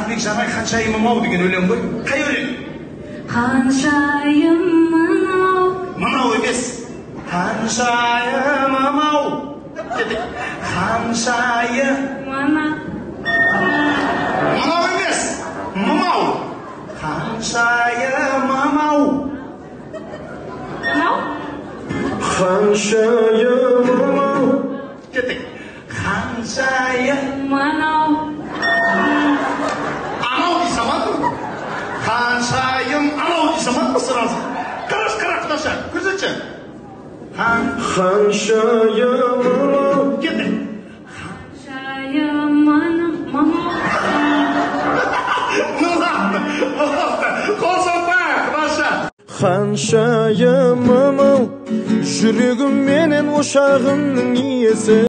Қазбек Жанай ханшайымым ау деген өлең ғой. Қай өлең? Ханшайымым ау. Мынау емес. Ханшайымым ау. Дедік. Ханшайымым ау. Мынау емес. Мынау. Ханшайымым ау. Мынау? Ханшайымым ау. Дедік. Ханшайымым ау. Анау дейсің ма? Ханшайым анау дейсің ма? Сразу. Қараш, қара құдаша, көрсетші. Ханшайымым ау. Кетті. Ханшайымым ау. Қосылма, құдаша. Ханшайымым ау, жүрегім менен ошағымның иесі.